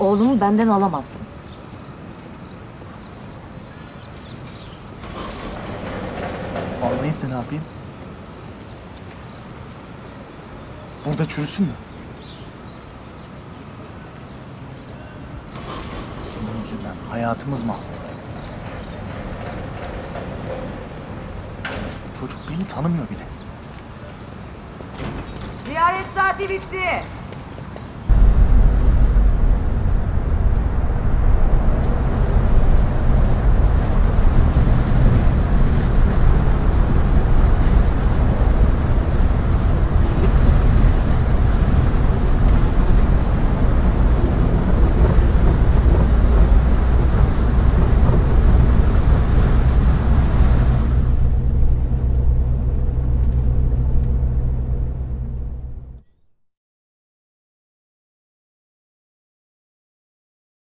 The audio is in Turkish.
Oğlumu benden alamazsın. Almayıp da ne yapayım? Burada çürüsün mü? Senin yüzünden hayatımız mahvoldu. Çocuk beni tanımıyor bile. Ziyaret saati bitti.